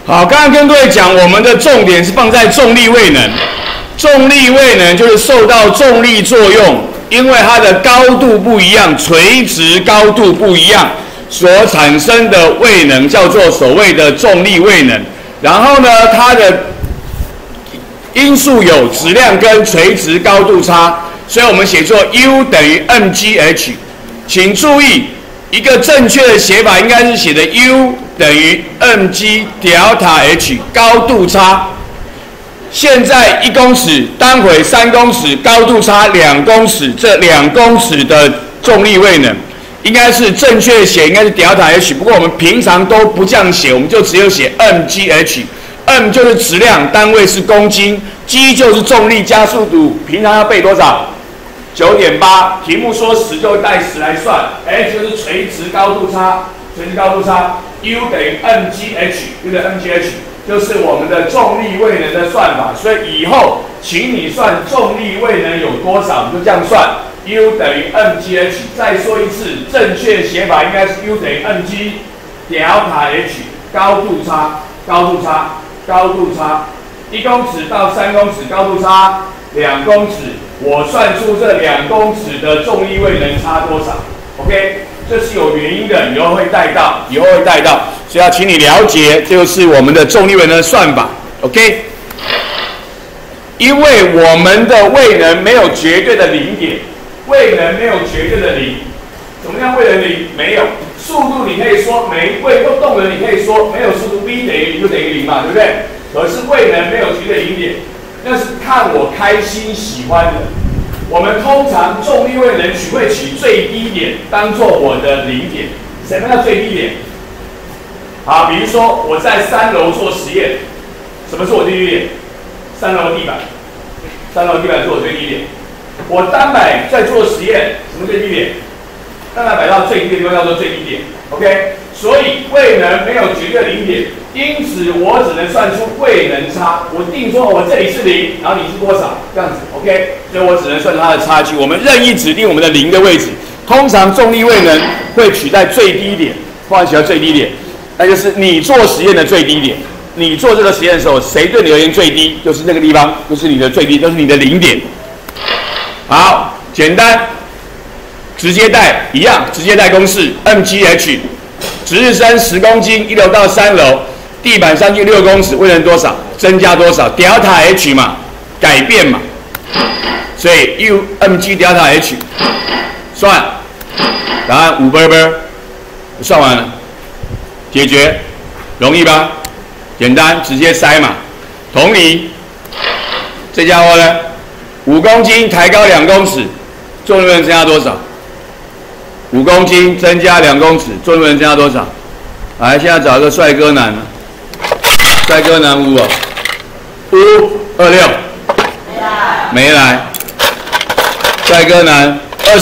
好，刚刚跟各位讲，我们的重点是放在重力位能。重力位能就是受到重力作用，因为它的高度不一样，垂直高度不一样，所产生的位能叫做所谓的重力位能。然后呢，它的因素有质量跟垂直高度差，所以我们写作 U 等于 mgh。请注意，一个正确的写法应该是写的 U 等于 mg delta h 高度差。现在1公尺，待会3公尺，高度差2公尺，这2公尺的重力位能，应该是正确写，应该是 delta h。不过我们平常都不这样写，我们就只有写 mgh。m 就是质量，单位是公斤 ；g 就是重力加速度。平常要背多少？9.8。题目说10就带10来算。h 就是垂直高度差，垂直高度差。U 等于 mgh，U 等于 mgh。就是我们的重力位能的算法，所以以后请你算重力位能有多少，你就这样算 ，U 等于 mgh。再说一次，正确写法应该是 U 等于 mg delta h 高度差，高度差，高度差，1公尺到3公尺高度差2公尺，我算出这2公尺的重力位能差多少 ？OK， 这是有原因的，以后会带到，所以要请你了解，就是我们的重力位能的算法 ，OK？ 因为我们的位能没有绝对的零点，位能没有绝对的零。怎么样位能零？没有。速度你可以说每一位都动能，你可以说没有速度 v 等于0就等于0嘛，对不对？可是位能没有绝对零点，那是看我开心喜欢的。我们通常重力位能会取最低点当做我的零点。什么叫最低点？好，比如说我在3楼做实验，什么是我最低点？3楼地板，3楼地板是我最低点。我单摆在做实验，什么最低点？单摆摆到最低的地方叫做最低点。OK， 所以位能没有绝对零点，因此我只能算出位能差。我定说我这里是0，然后你是多少？这样子 ，OK， 所以我只能算出它的差距。我们任意指定我们的0的位置，通常重力位能会取代最低点，放在取到最低点。那就是你做实验的最低点。你做这个实验的时候，谁对你而言最低，就是那个地方，就是你的最低，就是你的0点。好，简单，直接带一样，直接带公式 mgh， 值日生10公斤，1楼到3楼，地板上去6公尺，位能多少？增加多少 ？delta h 嘛，改变嘛，所以 U mg delta h， 算，答案5分分，算完了。解决容易吧？简单，直接塞嘛。同理，这家伙呢，5公斤抬高2公尺，重力位能增加多少？5公斤增加2公尺，重力位能增加多少？来，现在找一个帅哥男，帅哥男5哦，526，没来。帅哥男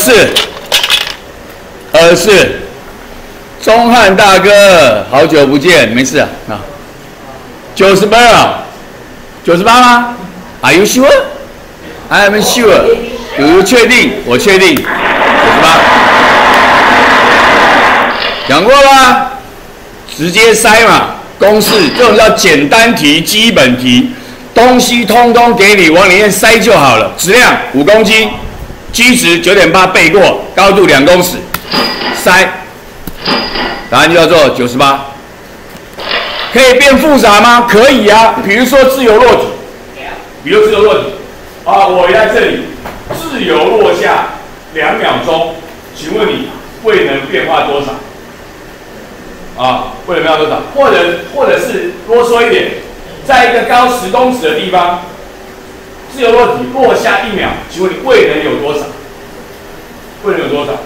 24，钟汉大哥，好久不见，没事啊，98啊，98吗 ？Are you sure? I am sure. 有确定？我确定。98。讲过啦，直接塞嘛，公式这种叫简单题、基本题，东西通通给你往里面塞就好了。质量5公斤，G 值9.8背过，高度2公尺，塞。答案就叫做98。可以变复杂吗？可以啊。比如说自由落体，我在这里自由落下2秒钟，请问你位能变化多少？位能变化多少？或者是多说一点，在一个高10公尺的地方，自由落体落下1秒，请问你位能有多少？位能有多少？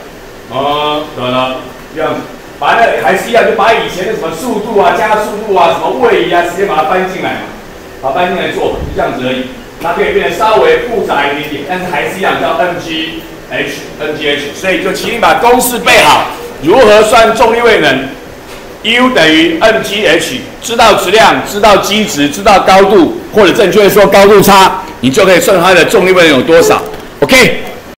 这样子。把那还是一样，就把以前的什么速度啊、加速度啊、什么位移啊，直接把它搬进来嘛，搬进来做，就这样子而已。它可以变得稍微复杂一点点，但是还是一样叫 mgh， 所以就请你把公式背好，如何算重力位能 ？U 等于 mgh， 知道质量，知道基值，知道高度，或者正确的说高度差，你就可以算它的重力位能有多少。OK。